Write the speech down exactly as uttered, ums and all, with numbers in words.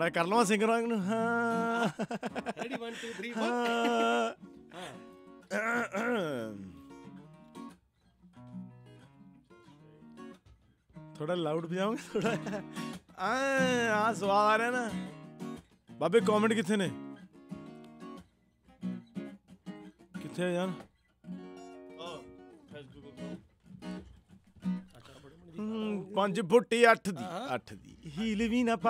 माड़ा कर लवां सिंगर वांग नूं रेडी वन टू थ्री थोड़ा लाउड बजाओगे थोड़ा आ स्वाद आ रहा है ना बाबे कमेंट किथे ने किथे यार पंज फुट अठ दी अठ दी हील भी ना